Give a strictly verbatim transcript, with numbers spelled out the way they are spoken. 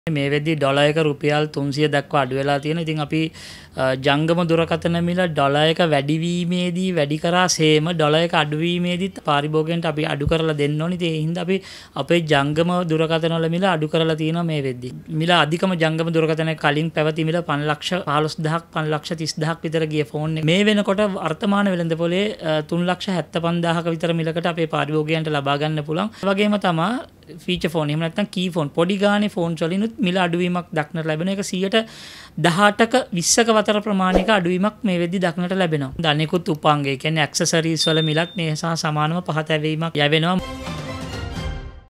මේ වෙද්දි ඩොලර් එක රුපියල් තුන්සිය දක්වා අඩු වෙලා තියෙනවා. ඉතින් අපි ජංගම දුරකථන මිල ඩොලර් එක වැඩි වීමේදී වැඩි කරා සේම ඩොලර් එක අඩු වීමේදීත් පාරිභෝගිකයන්ට අපි අඩු කරලා දෙන්න ඕනේ. ඉතින් ඒ හින්දා අපි අපේ ජංගම දුරකථන වල මිල අඩු කරලා තියෙනවා මේ වෙද්දි. මිල අධිකම ජංගම දුරකථනයේ කලින් පැවති මිල පන්ලක්ෂ පහළොස් දහසක් පන්ලක්ෂ තිස් දහසක් විතර ගිය ෆෝන් එක. මේ වෙනකොට වර්තමාන වෙළඳ පොලේ තුන්ලක්ෂ හැත්තෑ පන්දාහක විතර මිලකට අපේ පාරිභෝගිකයන්ට ලබා ගන්න පුළුවන්. ඒ වගේම තමයි ෆීචර් ෆෝන් එහෙම නැත්නම් කී ෆෝන් පොඩි ගානේ ෆෝන් වලිනුත් මිල අඩුවීමක් දක්නට ලැබෙන එක සියයට දහඅටක විස්සක වතර ප්‍රමාණයක අඩුවීමක් මේ වෙද්දි දක්නට ලැබෙනවා. අනෙකුත් උපාංග ඒ කියන්නේ ඇක්සසරීස් වල මිලත් මේ සහ සමානව පහත ඇවීමක් යවෙනවා.